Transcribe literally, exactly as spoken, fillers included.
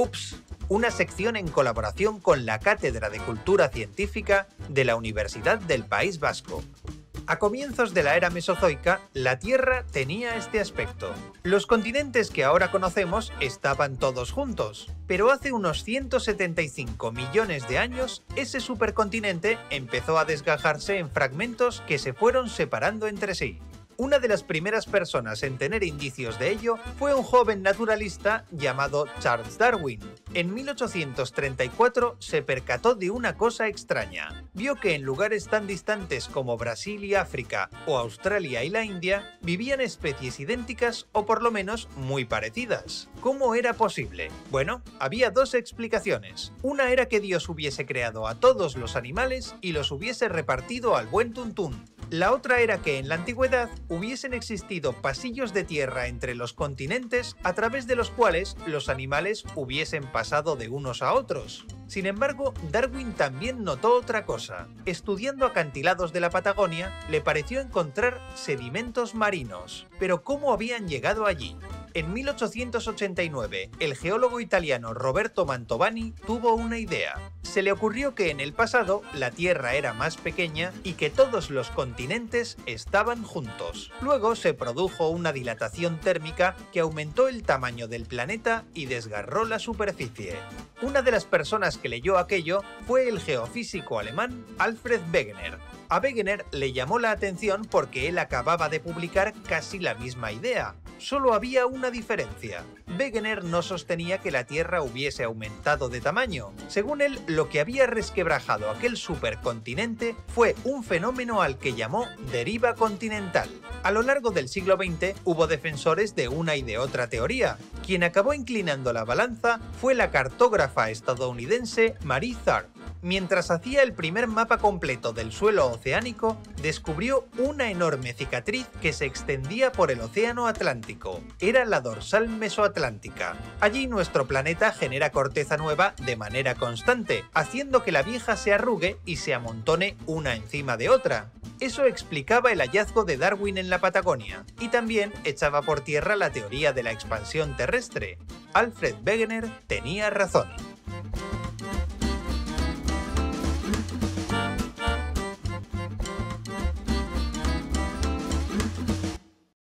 Ups, una sección en colaboración con la Cátedra de Cultura Científica de la Universidad del País Vasco. A comienzos de la era mesozoica, la Tierra tenía este aspecto. Los continentes que ahora conocemos estaban todos juntos, pero hace unos ciento setenta y cinco millones de años, ese supercontinente empezó a desgajarse en fragmentos que se fueron separando entre sí. Una de las primeras personas en tener indicios de ello fue un joven naturalista llamado Charles Darwin. En mil ochocientos treinta y cuatro se percató de una cosa extraña. Vio que en lugares tan distantes como Brasil y África, o Australia y la India, vivían especies idénticas o por lo menos muy parecidas. ¿Cómo era posible? Bueno, había dos explicaciones. Una era que Dios hubiese creado a todos los animales y los hubiese repartido al buen tuntún. La otra era que en la antigüedad hubiesen existido pasillos de tierra entre los continentes a través de los cuales los animales hubiesen pasado de unos a otros. Sin embargo, Darwin también notó otra cosa. Estudiando acantilados de la Patagonia, le pareció encontrar sedimentos marinos. Pero ¿cómo habían llegado allí? En mil ochocientos ochenta y nueve, el geólogo italiano Roberto Mantovani tuvo una idea. Se le ocurrió que en el pasado la Tierra era más pequeña y que todos los continentes estaban juntos. Luego se produjo una dilatación térmica que aumentó el tamaño del planeta y desgarró la superficie. Una de las personas que leyó aquello fue el geofísico alemán Alfred Wegener. A Wegener le llamó la atención porque él acababa de publicar casi la misma idea. Solo había una diferencia. Wegener no sostenía que la Tierra hubiese aumentado de tamaño. Según él, lo que había resquebrajado aquel supercontinente fue un fenómeno al que llamó deriva continental. A lo largo del siglo veinte hubo defensores de una y de otra teoría. Quien acabó inclinando la balanza fue la cartógrafa estadounidense Marie Tharp. Mientras hacía el primer mapa completo del suelo oceánico, descubrió una enorme cicatriz que se extendía por el océano Atlántico. Era la dorsal mesoatlántica. Allí nuestro planeta genera corteza nueva de manera constante, haciendo que la vieja se arrugue y se amontone una encima de otra. Eso explicaba el hallazgo de Darwin en la Patagonia, y también echaba por tierra la teoría de la expansión terrestre. Alfred Wegener tenía razón.